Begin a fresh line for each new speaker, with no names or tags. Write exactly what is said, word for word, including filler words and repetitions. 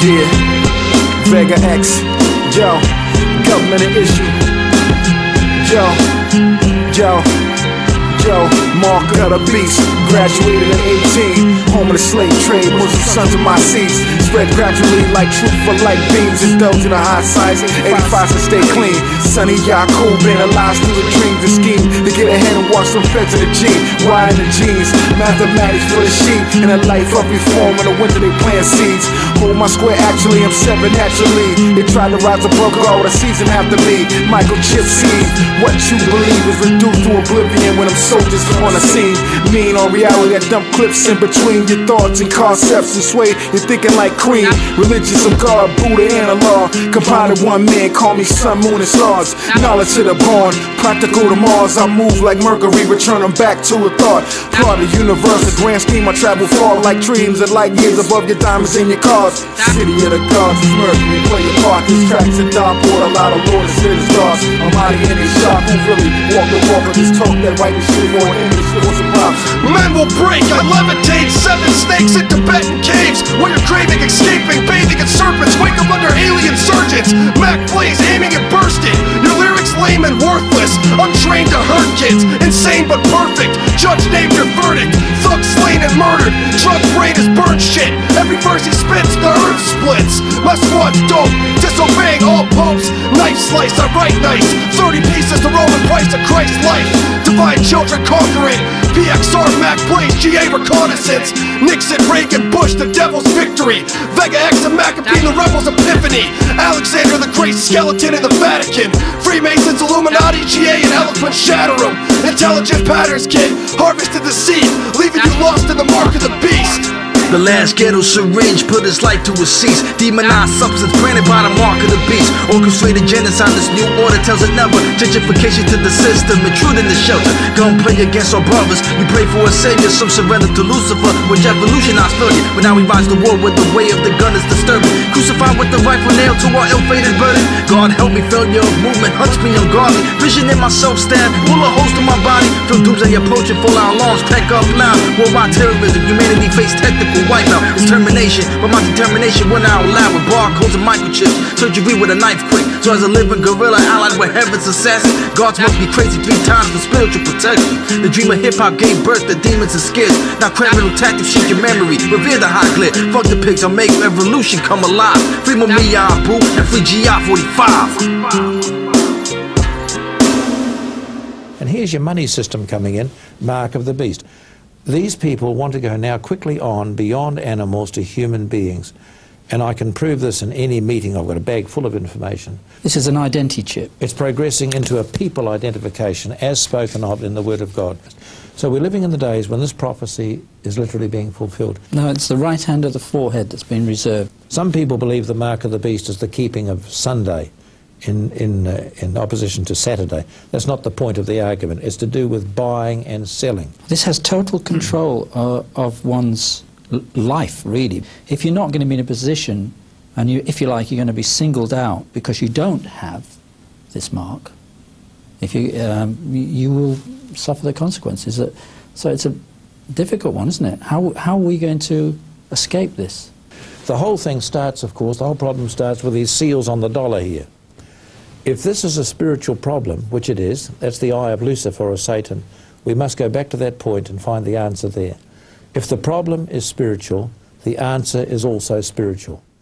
Yeah, Vega X, yo, government an issue. Yo, yo, yo, Mark of the Beast, graduated at eighteen, home of the slave trade, Muslim sons of my seeds, spread gradually like truth for like beams, indulge in a high size, eighty-five to stay clean, Sonny Yaqub analyzed through the dreams and scheme, to get ahead and watch some feds in the gene, why in the jeans, mathematics for the sheep, in a life of reform, in the winter they plant seeds, hold my square actually, I'm seven naturally, they tried to rise above all the season after me, Michael Chip sees, what you believe is reduced to oblivion when them soldiers come on the scene, mean on reality, I dump clips in between your thoughts and concepts and sway, you're thinking like Queen, religious of God, Buddha and Allah, combined in one man, call me sun, moon and stars, knowledge to the born, practical to Mars, I move like Mercury, return them back to a thought, part of the universe, the grand scheme, I travel far like dreams and light years above your diamonds in your cars, city of the gods is Mercury, play your part, these tracks are dark, a lot of lords and stars, I'm out of here, they shop, who really walk the walk, or just talk that right and shit more English, what's the problem?
Men will break, I levitate seven snakes in Tibetan caves where you're craving, escaping, bathing in serpents, wake up under alien surgeons, Mac Blaze aiming at bursting, your lyrics lame and worthless, untrained to hurt kids, insane but perfect, judge named your verdict, thug slain and murdered, drug brain is burned shit, every verse he spits, the earth splits, my squad's dope, disobeying all popes, knife slice, I write nice, thirty pieces the Roman price of Christ's life, divine children conquering, P X R, Mac Blaze, G A reconnaissance, Nixon, Reagan, Bush, the devil's victory, Vega X and Maccabee, the rebels' epiphany, Alexander the Great skeleton in the Vatican, Freemasons, Illuminati, G A and eloquent shatter 'em, intelligent patterns kid, harvested the seed, leaving you lost in the mark of the beast.
The last ghetto syringe put his life to a cease. Demonized substance granted by the mark of the beast. Orchestrated genocide, this new order tells it never. Gentrification to the system, intruding the shelter. Gun play against our brothers. You pray for a savior, some surrender to Lucifer, which evolutionized failure. But now we rise to war with the way of the gun is disturbing. Crucified with the rifle nailed to our ill-fated burden. God help me, failure of movement hunts me ungodly. Vision in my self-stab, bullet holes to my body. Feel doomsday approaching, full our alarms, pack up loud. Worldwide terrorism, humanity face technical wipeout. It's termination, but my determination will not allow with barcodes and microchips. Surgery with a knife quick. So as a living gorilla allied with heaven's assassin, gods must be crazy three times for spiritual protection. The dream of hip-hop gave birth to demons and scares. Now criminal tactics shake your memory, revere the high glare. Fuck the pigs, I'll make revolution come alive. Free Mamiya Abu and free G I forty-five.
And here's your money system coming in, mark of the beast. These people want to go now quickly on beyond animals to human beings. And I can prove this in any meeting. I've got a bag full of information.
This is an identity chip.
It's progressing into a people identification as spoken of in the Word of God. So we're living in the days when this prophecy is literally being fulfilled.
No, it's the right hand of the forehead that's been reserved.
Some people believe the mark of the beast is the keeping of Sunday in, in, uh, in opposition to Saturday. That's not the point of the argument. It's to do with buying and selling.
This has total control uh, of one's l life, really. If you're not going to be in a position, and you, if you like, you're going to be singled out because you don't have this mark, if you, um, you will suffer the consequences. So it's a difficult one, isn't it? How, how are we going to escape this?
The whole thing starts, of course, the whole problem starts with these seals on the dollar here. If this is a spiritual problem, which it is, that's the eye of Lucifer or Satan, we must go back to that point and find the answer there. If the problem is spiritual, the answer is also spiritual.